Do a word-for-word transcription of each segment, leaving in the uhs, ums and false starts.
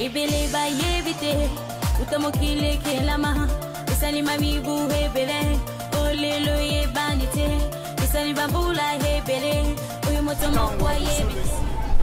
ebele ba yebite utamokile kelama isali mami bu hebele olelo yebanite isali babula hebele uyu motomo kwa yebite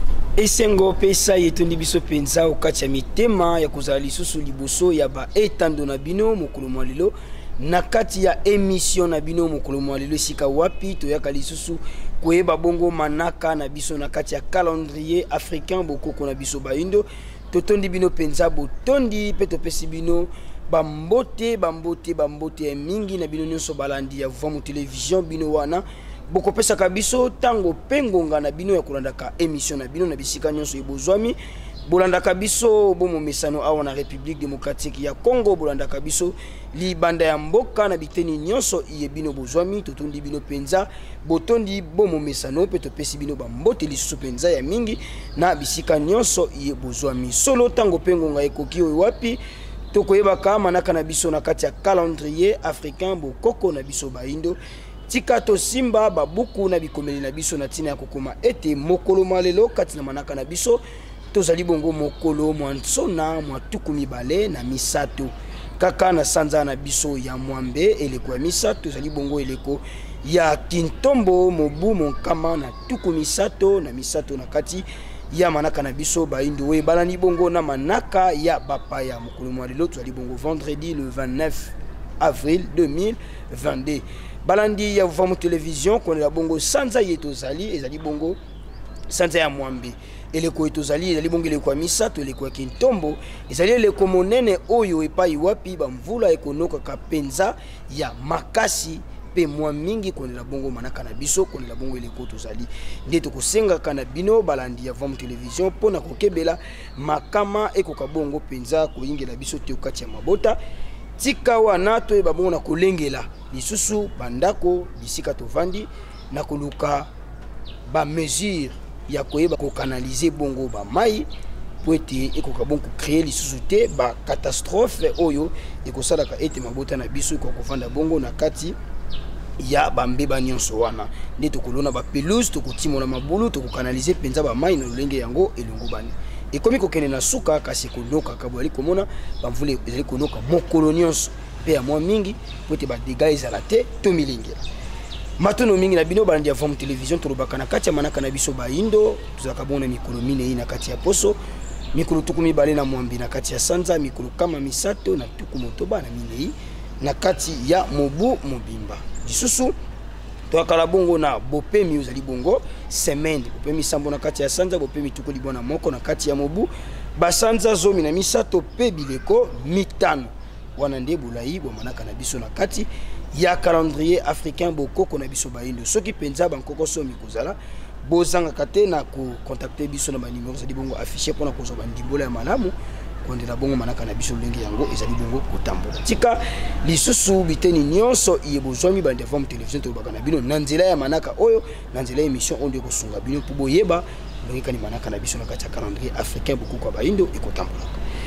esengo pesa yetundi biso penza okati ya mitema ya kozala lisusu liboso ya ba etando na bino mokolo mwa lelo na kati ya émission na bino mokolo mwa lelo sika wapi toyaka lisusu koyeba bongo manaka na biso na kati ya calendrier africain bokoko na biso baindo totondi bino penza botondi pe topesi bino bambote bambote bambote ya mingi na bino nyonso balandi ya Vuamu Television bino wana boko pesa kabiso tango pengonga na bino ya kulandaka émission na bino na bisika nyonso ebozwami bolanda kabiso bomo mesano awa na République démocratique ya Congo bolanda kabiso libanda ya mboka na biteni nyonso iye bino bozwami totondi bino penza botondi bomo mesano pe topesi bino bambote lisusu penza ya mingi na bisika nyonso iye bozwami solo tango pengonga ekoki oyo wapi tokoyeba kama naka na biso na kati ya calendrier africain bokoko na biso baindo tika to simba babuku na bikomeli na biso na tina ya kokoma ete mokolo malelo kati na manaka na biso tozali bongo mokolo mwansona mwatuku mibale na misato kaka na sanza na biso ya mwambe eleko ya misato tozali bongo eleko ya kintombo mobu monkama na tuku misato na misato na kati ya manaka na biso baindo we balani bongo na manaka ya bapaya mokolo malelo tozali bongo vendredi le vingt-neuf avril deux mille vingt-deux balandi ya Vuamu Television konela bongo sanza yetozali ezali bongo sanza ya mwambe eleko etozali ezali bongo eleko ya misato eleko ya kintombo ezali eleko monene oyo epai wapi bamvula ekonokaka penza ya makasi pe mwa mingi konela bongo manaka na biso konela bongo eleko tozali nde tokosengaka na bino balandi ya Vuamu Television mpona kokebela makama ekoka bongo penza koyingela biso te okati ya mabota tika wana toyeba bongo na kolengela lisusu bandako bisika tovandi na koluka ba mesure ya koyeba ko canaliser bongo ba mai po ete ekoka bongo créer lisusu te ba catastrophe oyo ekosalaka ete mabota na biso ekokofanda bongo na kati ya bambeba nyonso wana nde tokolona ba pelouse tokotimona mabulu tokokanaliser penza ba mai na lolenge yango elongo bani ekomi kokene na suka kasi konoka kabwali komona bamvule ezali konoka mokolo nyonso pe ya mwa mingi po ete badega ezala te to milingela matono mingi na bino balandi ya Vuamu Television tolobaka na kati ya manaka na biso baindo tozalaka bongo na mikolo minei na kati ya poso mikolo tuku mibale na mwambi na kati ya sanza mikolo kama misato na tuku motoba na minei na kati ya mobu mobimba lisusu toakala bongo na bopemi ozali bongo semaine bopemi sambo na kati ya sanza bopemi tuku libona moko na kati ya mobu basanza zomi na misato pe bileko mitano wana nde bulayi bomanaka na biso na kati ya calendrier africain bokoko na biso baindo soki penza bankoko somi kozala bozanga kate na ko contacter biso na ba numéro zali bongo affiché pona kozwa bandimbola ya malamu kondela bongo manaka na biso lenge yango ezali bongo kotambola tika lisusu biteni nyonso iye bozwami bande Vuamu Television tolobaka na bino na nzela ya manaka oyo na nzela ya émission oyo kosunga bino po boyeba ndongeka ni manaka na biso na kati ya calendrier africain bokoko baindo ekotambola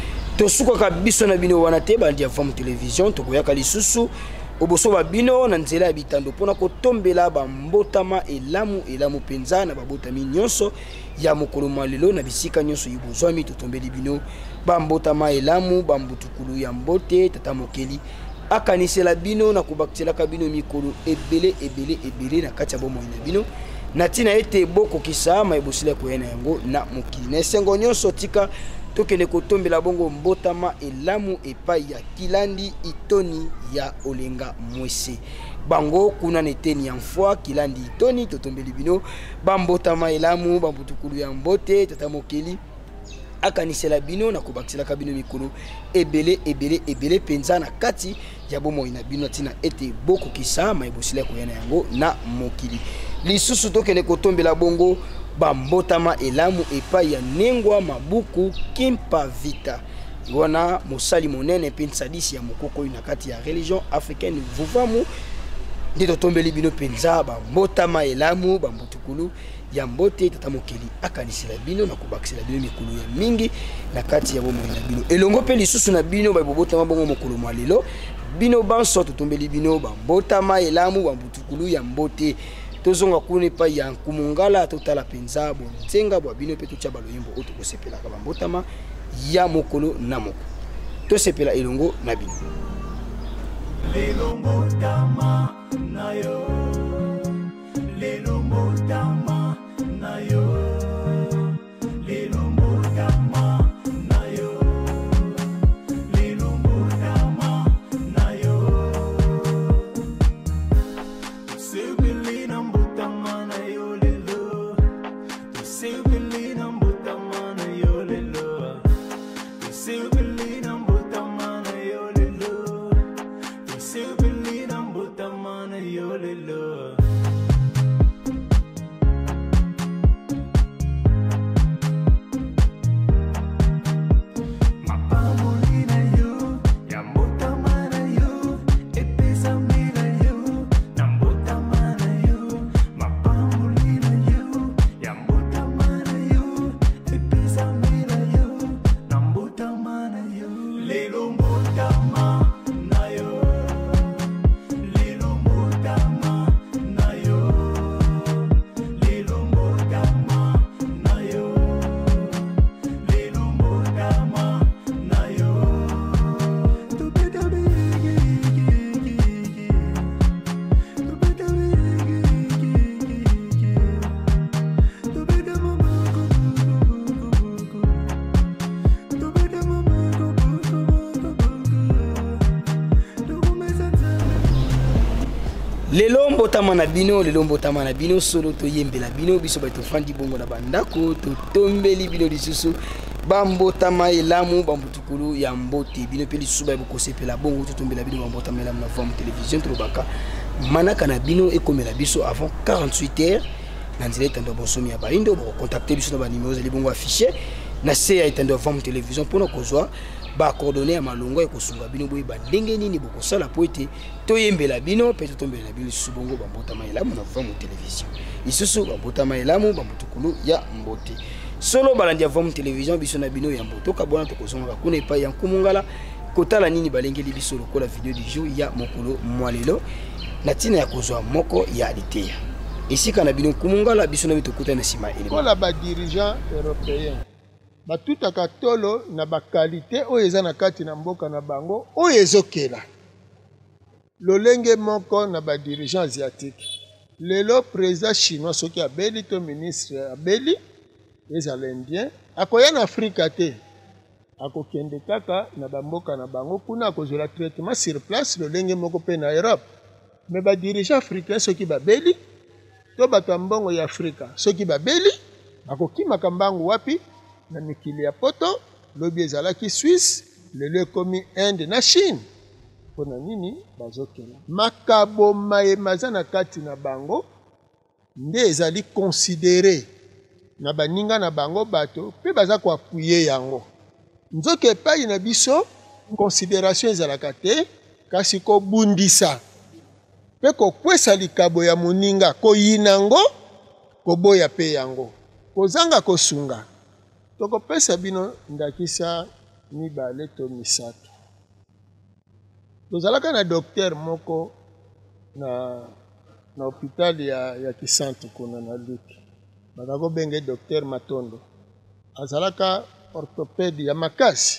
tosuka biso na bino wana te bandi ya Vuamu Television tokoyaka lisusu oboso ba bino na nzela ya bitando pona kotombela bambotama elamu elamu penza na babotami nyonso ya mokolo malelo na bisika nyonso yibozwami totombeli bino bambotama elamu bambutukulu ya mbote tata mokeli akanisela bino na kobakiselaka bino mikolo ebele ebele ebele na kati ya bomoi na bino na tina ete bokokisa mayebosila koyena yango na mokili na esengo nyonso tika tokende kotombela bongo mbotama elamu epai ya kilandi itoni ya olenga mwese bango kuna neteni ya mfwa kilandi itoni totombeli bino bambotama elamu bambutukulu ya mbote tata mokeli akanisela bino na kobakiselaka bino mikolo ebele ebele ebele penza na kati ya bomoi na bino tina ete bokokisa mayebosila koyana yango na mokili lisusu tokende kotombela bongo bambotama elamu epai ya nengwa mabuku kimpa vita wana mosali monene pe nsadisi ya mokoko na kati ya religion africaine Vuamu nde totombeli bino penza bambotama elamu bambutukulu ya mbote tata mokeli akanisela bino na kobakisela bino mikolo ya mingi na kati ya bomoi na bino elongo pe lisusu na bino babobotama bongo mokolo malelo bino banso totombeli bino bambotama elamu bambutukulu ya mbote tozonga kuna pa ya nkumungala totala penza bonzenga bwa bino pe tocha baloyimbo oto kosepelaka bambotama ya mokolo na moko. To sepela elongo na bino. Lelongo tama na yo, lelongo tama na yo, lelongo tama na yo, lelongo tama na yo. Sebeli na mbutama na yo lelo, sebeli na mbutama na yo lelo, sebeli na mbutama na yo lelo, sebeli na mbutama na yo lelo. Lelo mbotama na bino, lelo mbotama na bino, solo to yembela bino, biso ba to fandi bongo na bandako, to tombeli bino lisusu, bambotama elamu, bambutukulu ya mbote, bino pe lisusu ba boko sepela bongo, to tombela bino bambotama elamu na forme télévision, to baka manaka na bino ekomela biso avant quarante-huit heures, na nzela etando bonsomi ya baindo, boko contacter biso na ba numéros eli bongo affiché, na se ya etando forme télévision, pona kozwa ba coordonnées ya malongo ya kosunga bino boye ba ndenge nini boko sala po ete to yembela bino pe to tombela bino lisusu bongo bambotama elamu na forme télévision isusu bambotama elamu bambutukulu ya mbote solo balandi ya forme télévision biso na bino ya mbote okabona to kozonga kuna epai ya nkumungala kotala nini balengeli biso lokola video du jour ya mokolo mwalelo na tina ya kozwa moko ya aliteya esika na bino nkumungala biso na bito kuta na sima ele kola ba dirigeant européen batutaka tolo na bakalite oyo eza na kati na mboka na bango oyo ezokela lolenge moko na badirigant asiatique lelo président chinois soki abeli to ministre abeli ezala indien akoya na afrika te akokende kaka na bamboka na bango kuna akozwela traitement sur place lolenge moko mpe na Europe me badirigant africain soki babeli to bato ya mbongo ya afrika soki babeli bakokimaka mbangu wapi na mikili ya poto lobi ezalaki Suisse lelo ekomi Inde na Chine pona nini bazokela makabo mayema za na kati na bango nde ezali considéré na baninga na bango bato pe baza koapuye yango nzoka epai na biso considération ezalaka te kasi kobundisa pe kokwesa likabo ya moninga koyinango koboya pe yango kozanga kosunga tokopesa bino ndakisa mibale to misato tozalaka na docteur moko na na hôpital ya ya Kisantu kuna na Luki bakako benge docteur Matondo azalaka orthopède ya makasi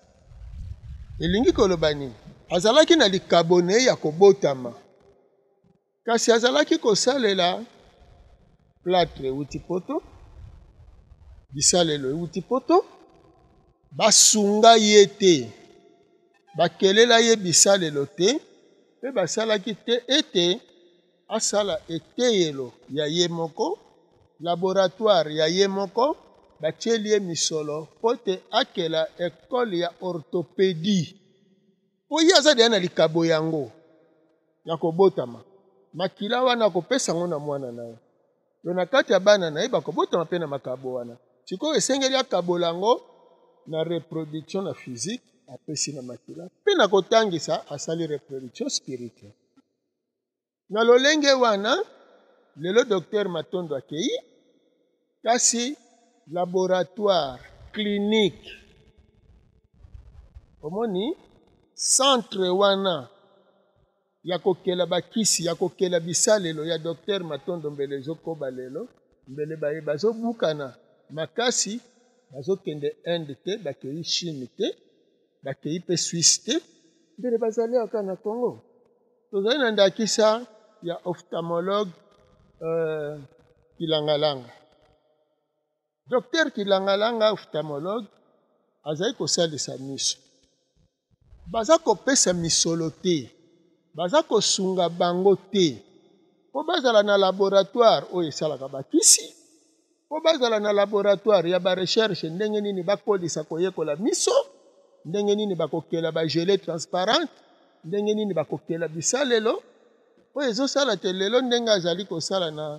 elingi koloba nini azalaki na likabone ya kobotama kasi azalaki kosalela plâtre euti poto bisalelo euti poto basunga ye te bakelela ye bisalelo te pe basalaki te ete asala eteyelo ya ye moko laboratoire ya ye moko batieli ye misolo po te akela ekole ya orthopédie po ye aza deya na likabo yango ya kobotama makila wana akopesa ngo na mwana na ye yo na kati ya bana na ye bakobotama mpe na makabo wana sikoyo esengeli akabola yango na reproduction na physique apesi na makila mpe na kotangisa asali reproduction spirituelle na lolenge wana lelo docteur Matondo akei kasi laboratoire clinique omoni centre wana ya kokela bakisi ya kokela bisalelo ya docteur Matondo mbele ezokoba lelo mbele baye bazobukana makasi bazokende Inde te bakei Chine te bakei mpe Suisse te ndenge bazali aka na Congo tozali na ndakisa ya ophtalmologue euh, Kilangalanga docteur Kilangalanga ophtalmologue azali kosalisa miso baza kopesa misolo te baza kosunga bango te po bazala na laboratoire oyo esalaka bakisi po bazala na laboratoire ya barecherche ndenge nini bakolisa koyekola miso ndenge nini bakokela bagele transparente ndenge nini bakokela bisalelo oyo ezosala te lelo ndenge azali kosala na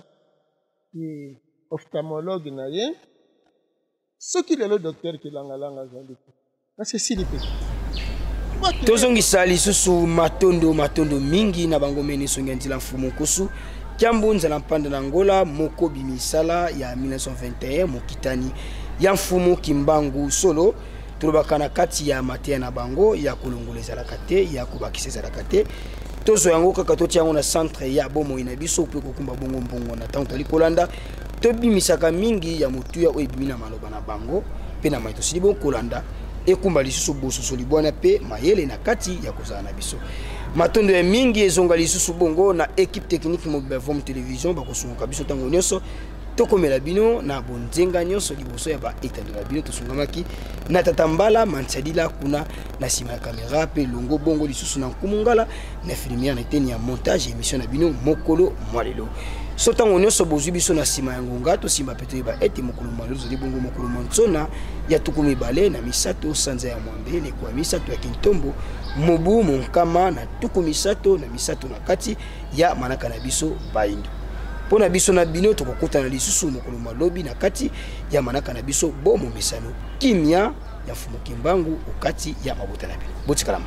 ophtalmologue na ye soki lelo docteur Kilangalanga azali te nasesili mpe tozongisa lisusu matondo matondo mingi na bango mene songi ya nzela mfumu kusu Kiambu nzela mpanda na Angola moko bimisala ya mille neuf cent vingt et un mokitani ya mfumu Kimbangu solo tulobaka na kati ya mateya na bango ya kolongola ezalaka te ya kobakisa ezalaka te tozo yango kaka toti yango na centre ya bomoi na biso mpe kokumba bongo mbongo na ntango tali kolanda tobimisaka mingi ya motuya oyo ebimi na maloba na bango mpe na mai tosili bokolanda ekumba lisusu bososo libwana pe mayele na kati ya kozala na biso matondo ya mingi ezonga lisusu bongo na équipe technique mobile Vom Télévision bakosunga biso tango nyonso tokomela bino na bonzenga nyonso liboso ya ba etando na bino tosungamaki na tatambala mansadila kuna na sima ya kamera pe longo bongo lisusu na nkumungala na filmia na teni ya montage émission na bino mokolo mwalelo so tango nyonso bozwi biso na sima ya ngonga to simba pete ba ete mokolo mwalelo zali bongo mokolo monsona ya tukumi bale na misato sanza ya mwambele kwa misato ya kintombo mobu monkama na tukumi sato na misato na kati ya manaka na biso baindo pona biso na bino tokokutana lisusu mokolo malobi na kati ya manaka na biso bomo mesano kimia ya Mfumu Kimbangu okati ya mabota na bino botikalama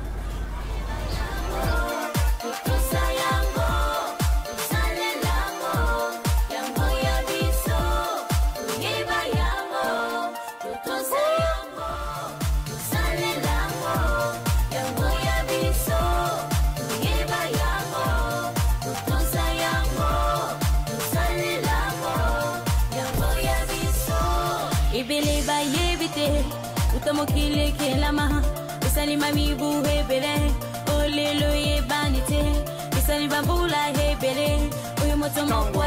Utamokile kelama usalima mibu hebele olelo ye banite usalima bula hebele uyo moto mokwa